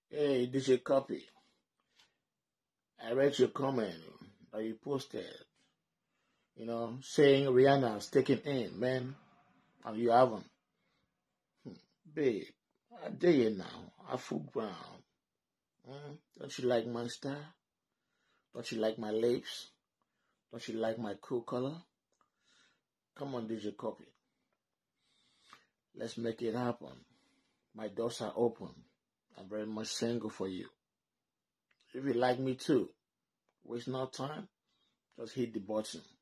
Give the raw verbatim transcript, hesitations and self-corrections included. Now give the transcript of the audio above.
Hey, this is Cuppy. I read your comment that you posted, you know, saying Rihanna's taking in, man, and you haven't. Hmm. Babe, I dare you now. I full ground. Hmm? Don't you like my style? Don't you like my lips? Don't you like my cool color? Come on, D J Cuppy. Let's make it happen. My doors are open. I'm very much single for you. If you like me too, waste no time. Just hit the button.